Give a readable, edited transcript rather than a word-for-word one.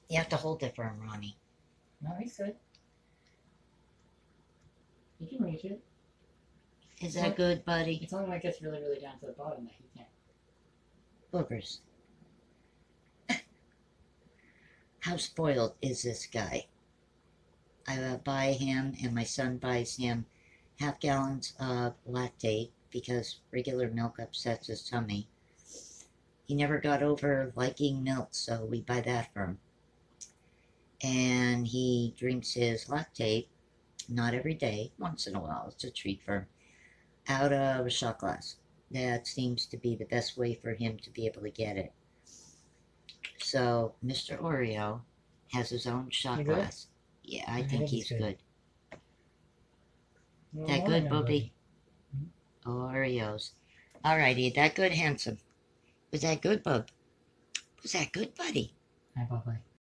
You have to hold it for him, Ronnie. No, he's good. You can reach it. Is that good, buddy? It's only when it gets really, really down to the bottom that he can't. Boogers. How spoiled is this guy? I buy him, and my son buys him half gallons of Lactaid because regular milk upsets his tummy. He never got over liking milk, so we buy that for him. And he drinks his Lactaid, not every day, once in a while, it's a treat for him, out of a shot glass. That seems to be the best way for him to be able to get it. So, Mr. Oreo has his own shot glass. Yeah, I think he's good. That good, Bobby? Oreos. Alrighty, that good, handsome? Was that good, bub? Was that good, buddy? Hi, Bye-bye.